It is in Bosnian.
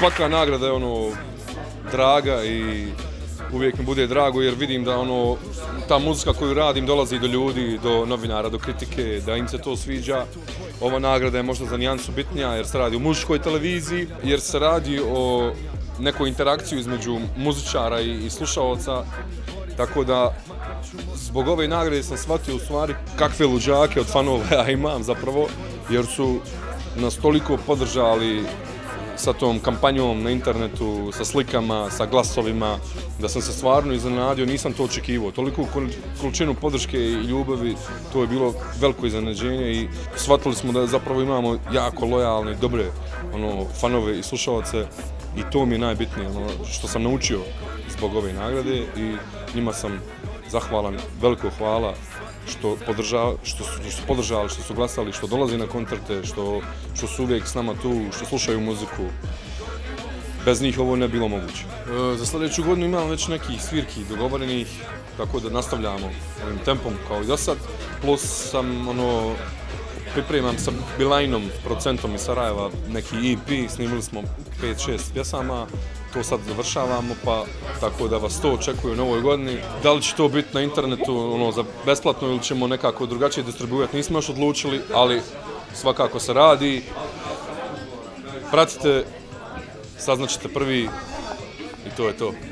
svaka nagrada je draga i uvijek mi bude drago jer vidim da ta muzika koju radim dolazi do ljudi, do novinara, do kritike, da im se to sviđa. Ova nagrada je možda za nijansu bitnija jer se radi o muzičkoj televiziji, jer se radi o nekoj interakciju između muzičara i slušaoca. Tako da, zbog ove nagrade sam shvatio u stvari kakve luđake od fanova ja imam zapravo, jer su nas toliko podržali sa tom kampanjom na internetu, sa slikama, sa glasovima, da sam se stvarno iznenadio, nisam to očekivao. Toliku količinu podrške i ljubavi, to je bilo veliko iznenađenje i shvatili smo da zapravo imamo jako lojalne, dobre fanove i slušalce i to mi je najbitnije, što sam naučio zbog ove nagrade i njima sam zahvalan, veliko hvala što su podržali, što su glasali, što dolazi na koncerte, što su uvijek s nama tu, što slušaju muziku. Bez njih ovo ne bilo moguće. Za sljedeću godinu imamo već nekih svirki dogovorenih, tako da nastavljamo ovim tempom kao i do sad. Plus sam pripremam sa Bilajnom, producentom iz Sarajeva, neki EP, snimili smo 5-6 pjesama, to sad završavamo, pa tako da vas to očekuje u novoj godini. Da li će to biti na internetu za besplatno ili ćemo nekako drugačije distribuirati, nismo još odlučili, ali svakako se radi. Pratite, saznaćete prvi i to je to.